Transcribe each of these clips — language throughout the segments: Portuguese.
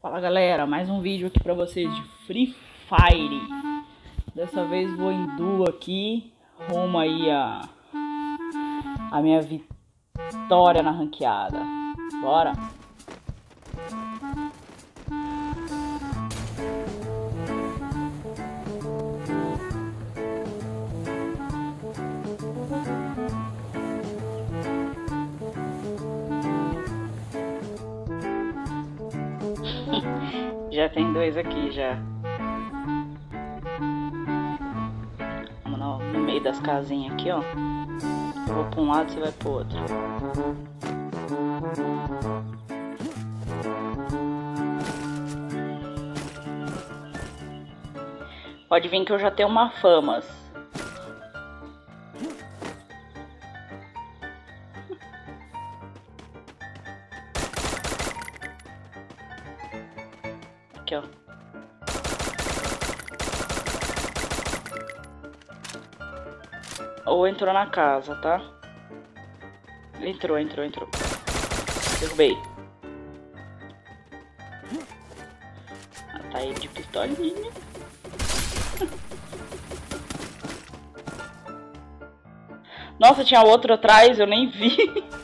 Fala galera, mais um vídeo aqui pra vocês de Free Fire. Dessa vez vou em duo aqui, rumo aí a minha vitória na ranqueada. Bora! Já tem dois aqui já. Vamos no meio das casinhas aqui, ó. Eu vou pra um lado, você vai pro outro. Pode vir que eu já tenho uma famas. Aqui, ó. Ou entrou na casa, tá? Entrou. Derrubei. Ah, tá aí de pistolinha. Nossa, tinha outro atrás, eu nem vi.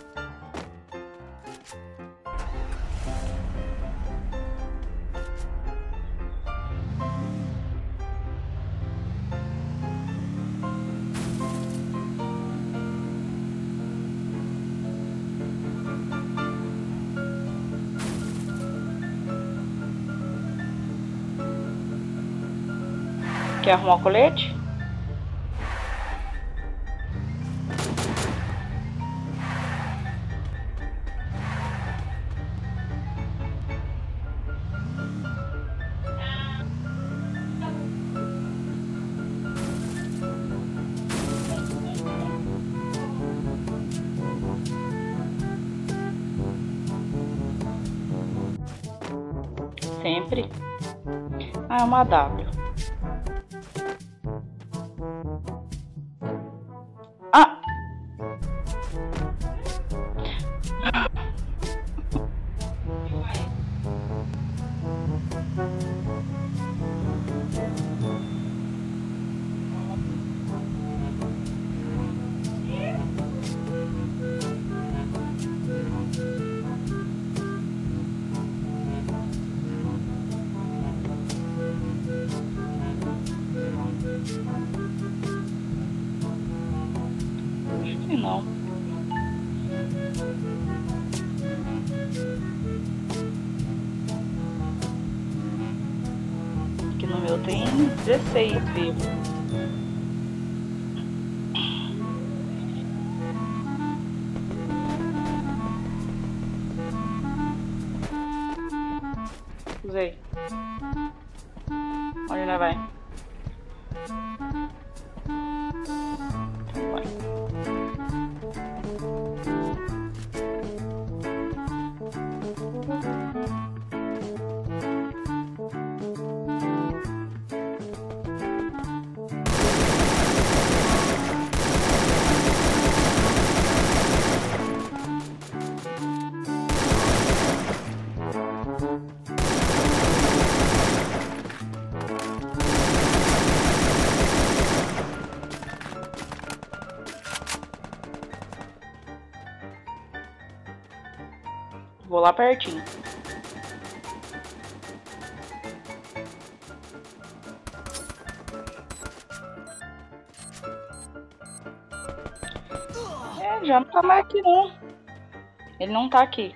Quer arrumar o colete? Sempre. Ah, é uma W. Ah! Não. Aqui no meu tem 16 vivos. Usei. Onde nós vai? Bora. Vou lá pertinho. É, já não tá mais aqui não. Ele não tá aqui.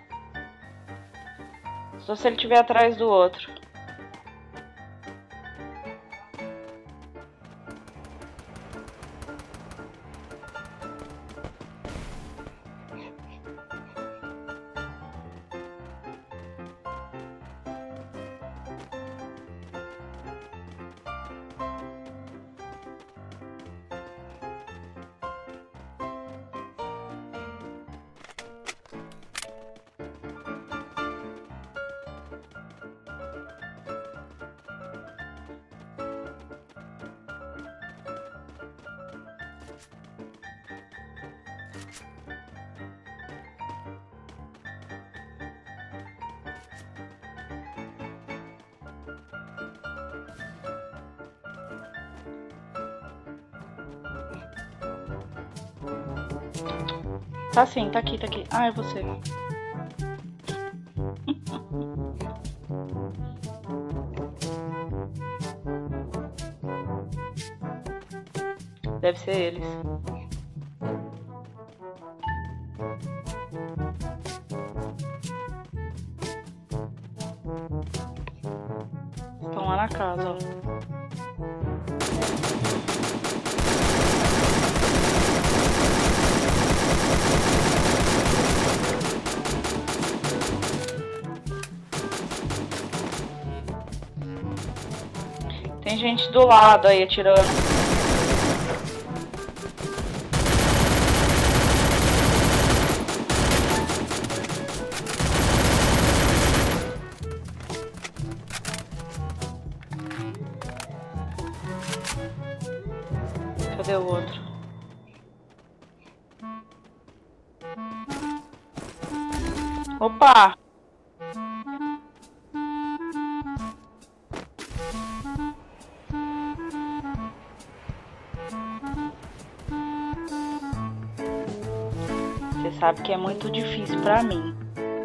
Só se ele estiver atrás do outro. Tá sim, tá aqui, tá aqui. Ah, é você. Deve ser eles. Estão lá na casa, ó. Tem gente do lado aí atirando. Cadê o outro? Opa! Você sabe que é muito difícil pra mim.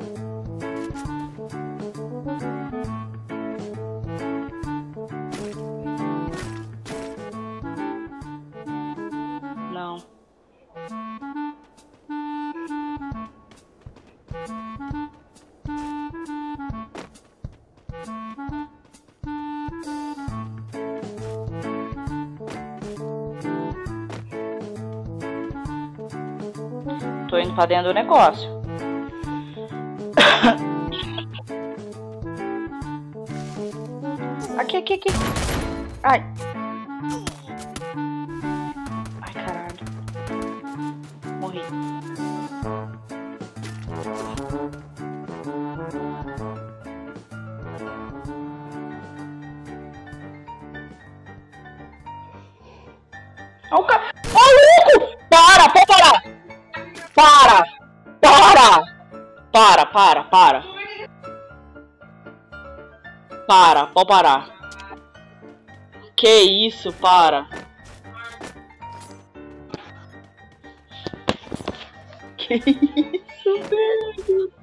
Não. Tô indo pra dentro do negócio. Aqui, aqui, aqui. Ai. Ai, caralho. Morri. Olha o cara. Maluco! Para, pode parar! Para! Para! Para! Para, pode parar. Que isso, para. Que isso, velho?